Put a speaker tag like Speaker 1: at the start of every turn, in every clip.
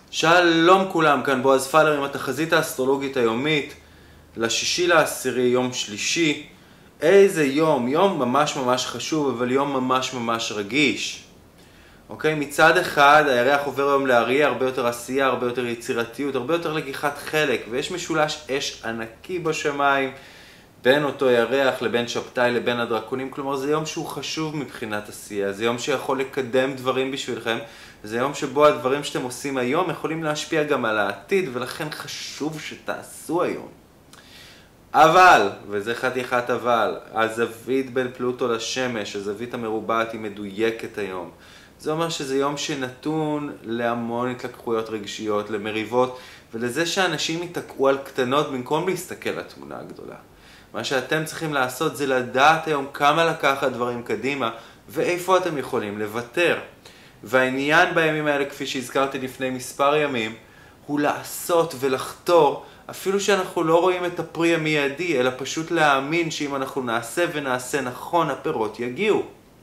Speaker 1: שלום כולם, כאן בועז פיילר עם התחזית האסטרולוגית היומית ל6/10, יום שלישי. איזה יום, יום ממש חשוב, אבל יום ממש רגיש. אוקיי, מצד אחד הירח עובר היום לאריה, הרבה יותר עשייה, הרבה יותר יצירתיות, הרבה יותר לקיחת חלק, ויש משולש אש ענקי בשמיים בין אותו ירח לבין שבתאי לבין הדרקונים. כלומר זה יום שהוא חשוב מבחינת עשייה, זה יום שיכול לקדם דברים בשבילכם, זה יום שבו הדברים שאתם עושים היום יכולים להשפיע גם על העתיד, ולכן חשוב שתעשו היום. אבל, וזה חתיכת אבל, הזווית בין פלוטו לשמש, הזווית המרובעת היא מדויקת היום. זה אומר שזה יום שנתון להמון התלקחויות רגשיות, למריבות, ולזה שאנשים יתקעו על קטנות במקום להסתכל על התמונה הגדולה. מה שאתם צריכים לעשות זה לדעת היום כמה לקחת דברים קדימה, ואיפה אתם יכולים לוותר. והעניין בימים האלה, כפי שהזכרתי לפני מספר ימים, הוא לעשות ולחתור, אפילו שאנחנו לא רואים את הפרי המיידי, אלא פשוט להאמין שאם אנחנו נעשה ונעשה נכון, הפירות יגיעו.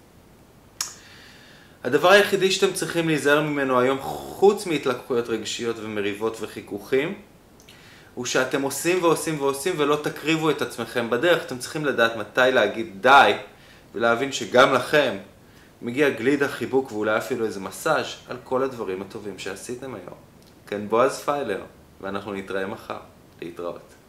Speaker 1: הדבר היחידי שאתם צריכים להיזהר ממנו היום, חוץ מהתלקחויות רגשיות ומריבות וחיכוכים, הוא שאתם עושים ולא תקריבו את עצמכם בדרך. אתם צריכים לדעת מתי להגיד די, ולהבין שגם לכם מגיע גלידה, חיבוק ואולי אפילו איזה מסאז' על כל הדברים הטובים שעשיתם היום. כאן בועז פיילר, ואנחנו נתראה מחר. להתראות.